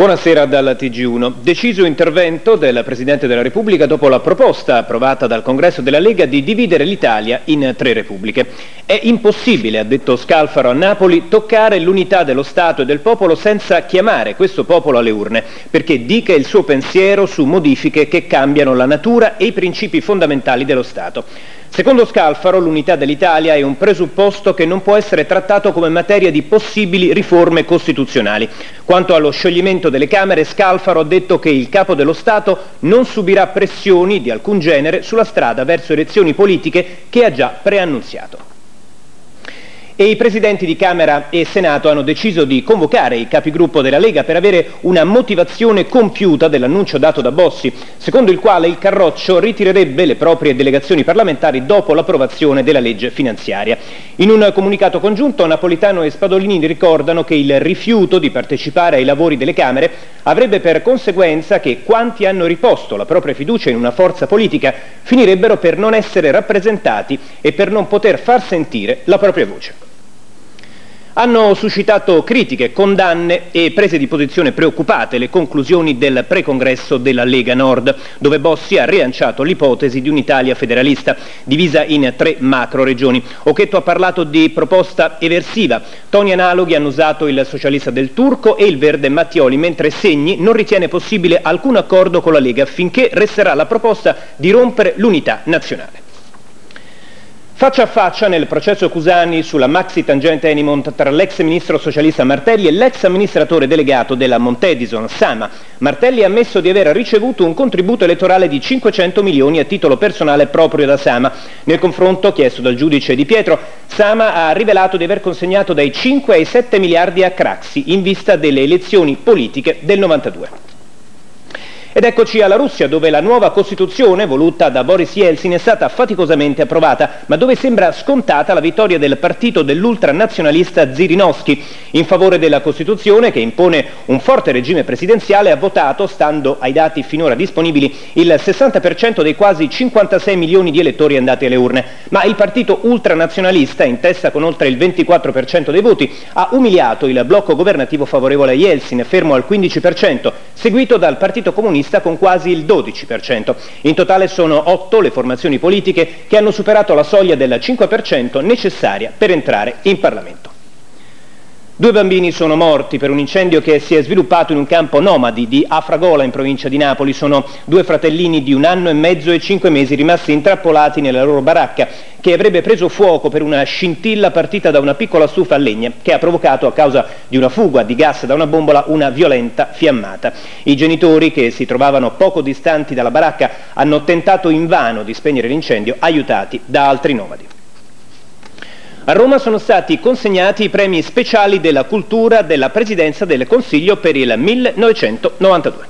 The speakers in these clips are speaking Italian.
Buonasera dal TG1. Deciso intervento del Presidente della Repubblica dopo la proposta approvata dal Congresso della Lega di dividere l'Italia in 3 repubbliche. È impossibile, ha detto Scalfaro a Napoli, toccare l'unità dello Stato e del popolo senza chiamare questo popolo alle urne, perché dica il suo pensiero su modifiche che cambiano la natura e i principi fondamentali dello Stato. Secondo Scalfaro, l'unità dell'Italia è un presupposto che non può essere trattato come materia di possibili riforme costituzionali. Quanto allo scioglimento delle Camere, Scalfaro ha detto che il Capo dello Stato non subirà pressioni di alcun genere sulla strada verso elezioni politiche che ha già preannunziato. E i presidenti di Camera e Senato hanno deciso di convocare i capigruppo della Lega per avere una motivazione compiuta dell'annuncio dato da Bossi, secondo il quale il Carroccio ritirerebbe le proprie delegazioni parlamentari dopo l'approvazione della legge finanziaria. In un comunicato congiunto, Napolitano e Spadolini ricordano che il rifiuto di partecipare ai lavori delle Camere avrebbe per conseguenza che quanti hanno riposto la propria fiducia in una forza politica finirebbero per non essere rappresentati e per non poter far sentire la propria voce. Hanno suscitato critiche, condanne e prese di posizione preoccupate le conclusioni del precongresso della Lega Nord, dove Bossi ha rilanciato l'ipotesi di un'Italia federalista, divisa in 3 macro regioni. Occhetto ha parlato di proposta eversiva, toni analoghi hanno usato il socialista Del Turco e il verde Mattioli, mentre Segni non ritiene possibile alcun accordo con la Lega finché resterà la proposta di rompere l'unità nazionale. Faccia a faccia nel processo Cusani sulla maxi tangente Enimont tra l'ex ministro socialista Martelli e l'ex amministratore delegato della Montedison, Sama. Martelli ha ammesso di aver ricevuto un contributo elettorale di 500 milioni a titolo personale proprio da Sama. Nel confronto chiesto dal giudice Di Pietro, Sama ha rivelato di aver consegnato dai 5 ai 7 miliardi a Craxi in vista delle elezioni politiche del 92. Ed eccoci alla Russia, dove la nuova Costituzione, voluta da Boris Yeltsin, è stata faticosamente approvata, ma dove sembra scontata la vittoria del partito dell'ultranazionalista Zhirinovsky. In favore della Costituzione, che impone un forte regime presidenziale, ha votato, stando ai dati finora disponibili, il 60% dei quasi 56 milioni di elettori andati alle urne. Ma il partito ultranazionalista, in testa con oltre il 24% dei voti, ha umiliato il blocco governativo favorevole a Yeltsin, fermo al 15%, seguito dal Partito Comunista con quasi il 12%. In totale sono 8 le formazioni politiche che hanno superato la soglia del 5% necessaria per entrare in Parlamento. 2 bambini sono morti per un incendio che si è sviluppato in un campo nomadi di Afragola in provincia di Napoli. Sono 2 fratellini di 1 anno e mezzo e 5 mesi rimasti intrappolati nella loro baracca, che avrebbe preso fuoco per una scintilla partita da una piccola stufa a legna che ha provocato, a causa di una fuga di gas da una bombola, una violenta fiammata. I genitori, che si trovavano poco distanti dalla baracca, hanno tentato invano di spegnere l'incendio, aiutati da altri nomadi. A Roma sono stati consegnati i premi speciali della cultura della Presidenza del Consiglio per il 1992.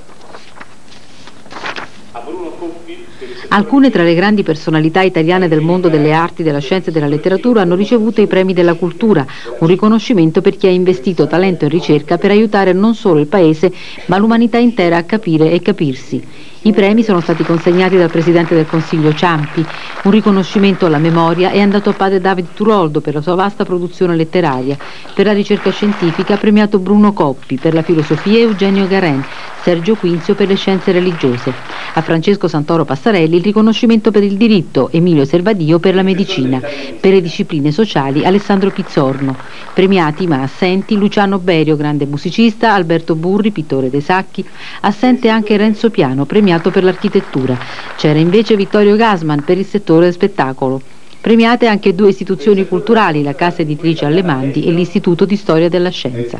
Alcune tra le grandi personalità italiane del mondo delle arti, della scienza e della letteratura hanno ricevuto i premi della cultura, un riconoscimento per chi ha investito talento e ricerca per aiutare non solo il Paese, ma l'umanità intera a capire e capirsi. I premi sono stati consegnati dal Presidente del Consiglio Ciampi. Un riconoscimento alla memoria è andato a padre David Turoldo per la sua vasta produzione letteraria. Per la ricerca scientifica ha premiato Bruno Coppi, per la filosofia Eugenio Garen, Sergio Quinzio per le scienze religiose. A Francesco Santoro Passarelli il riconoscimento per il diritto, Emilio Servadio per la medicina. Per le discipline sociali Alessandro Pizzorno. Premiati ma assenti Luciano Berio, grande musicista, Alberto Burri, pittore dei sacchi. Assente anche Renzo Piano, premiato per l'architettura. C'era invece Vittorio Gassman per il settore del spettacolo. Premiate anche 2 istituzioni culturali, la Casa Editrice Allemandi e l'Istituto di Storia della Scienza.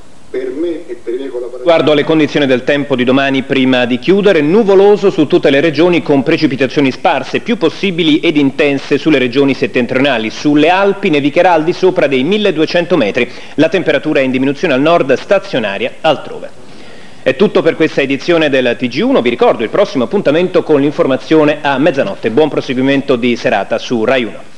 Guardo alle condizioni del tempo di domani, prima di chiudere: nuvoloso su tutte le regioni con precipitazioni sparse, più possibili ed intense sulle regioni settentrionali. Sulle Alpi nevicherà al di sopra dei 1200 metri. La temperatura è in diminuzione al nord, stazionaria altrove. È tutto per questa edizione del TG1, vi ricordo il prossimo appuntamento con l'informazione a mezzanotte. Buon proseguimento di serata su Rai 1.